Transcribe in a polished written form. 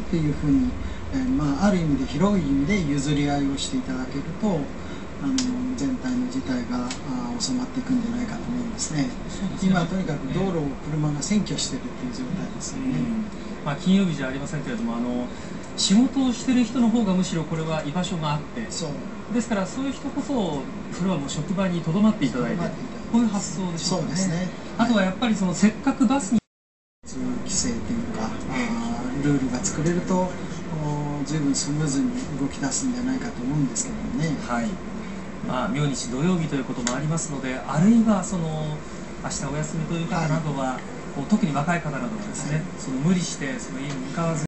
っていうふうに、ある意味で広い意味で譲り合いをしていただけると全体の事態が収まっていくんじゃないかと思うんですね。今とにかく道路を車が占拠しているという状態ですよね。 金曜日じゃありませんけれども、仕事をしている人の方がむしろこれは居場所があって、ですからそういう人こそそれはもう職場にとどまっていただいて、こういう発想でしょうかね。そうですね。あとはやっぱりせっかくバスに規制というかルールが作れると随分スムーズに動き出すんじゃないかと思うんですけどもね。 はい。明日土曜日ということもありますので、あるいは明日お休みという方などは、特に若い方などはですね、無理して家に向かわず